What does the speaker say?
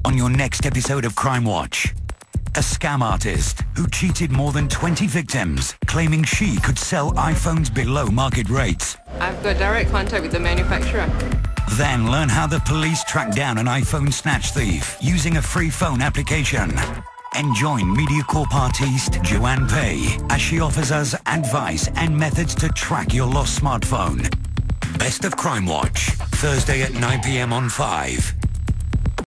on your next episode of Crime Watch. A scam artist who cheated more than 20 victims, claiming she could sell iPhones below market rates. I've got direct contact with the manufacturer. Then learn how the police track down an iPhone snatch thief using a free phone application. And join MediaCorp artiste Joanne Peh as she offers us advice and methods to track your lost smartphone. Best of Crime Watch, Thursday at 9 p.m. on 5.